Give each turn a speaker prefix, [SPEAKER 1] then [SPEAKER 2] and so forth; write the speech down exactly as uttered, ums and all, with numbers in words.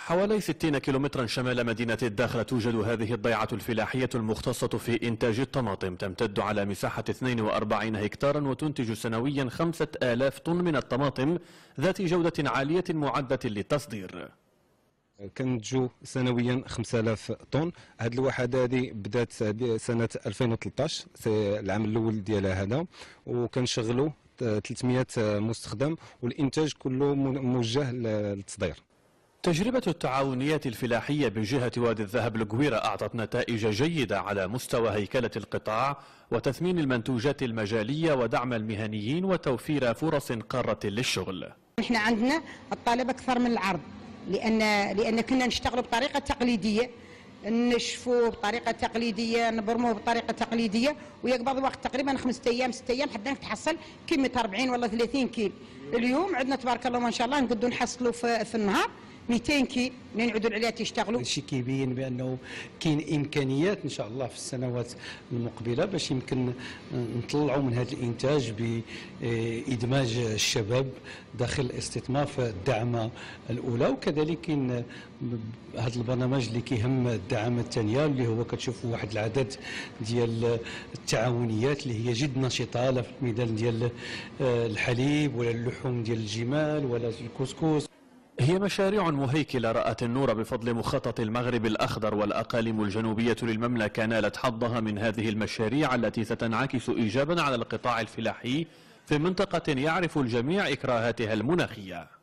[SPEAKER 1] حوالي ستين كيلومترا شمال مدينة الداخلة توجد هذه الضيعة الفلاحية المختصة في إنتاج الطماطم، تمتد على مساحة اثنين وأربعين هكتارا وتنتج سنويا خمسة آلاف طن من الطماطم ذات جودة عالية معدة للتصدير.
[SPEAKER 2] كنتجو سنويا خمسة آلاف طن. هذه الوحده هذه بدات سنه ألفين وثلاثطاش، العام الاول ديالها هذا، وكنشغلوا ثلاثمائة مستخدم والانتاج كله موجه للتصدير.
[SPEAKER 1] تجربة التعاونيات الفلاحية بجهة وادي الذهب القويرة أعطت نتائج جيدة على مستوى هيكلة القطاع وتثمين المنتوجات المجالية ودعم المهنيين وتوفير فرص قارة للشغل.
[SPEAKER 3] احنا عندنا الطلب أكثر من العرض، لأن لأن كنا نشتغلوا بطريقة تقليدية، نشفوه بطريقة تقليدية، نبرموه بطريقة تقليدية، ويقبض وقت تقريبا خمسة أيام ستة أيام حتى نتحصل كمية أربعين ولا ثلاثين كيل. اليوم عندنا تبارك الله ما شاء الله نقدروا نحصلوا في, في النهار مئتين كيل من نعودوا العليات يشتغلوا.
[SPEAKER 4] الشيء كيبين بانه كاين امكانيات ان شاء الله في السنوات المقبله باش يمكن نطلعوا من هذا الانتاج بادماج الشباب داخل الاستثمار في الدعمه الاولى، وكذلك كاين هذا البرنامج اللي كيهم الدعمه الثانيه اللي هو كتشوفوا واحد العدد ديال التعاونيات اللي هي جد نشيطه لا في الميدان ديال الحليب ولا اللحوم ديال الجمال ولا الكسكس.
[SPEAKER 1] هي مشاريع مهيكلة رأت النور بفضل مخطط المغرب الأخضر، والأقاليم الجنوبية للمملكة نالت حظها من هذه المشاريع التي ستنعكس إيجابا على القطاع الفلاحي في منطقة يعرف الجميع إكراهاتها المناخية.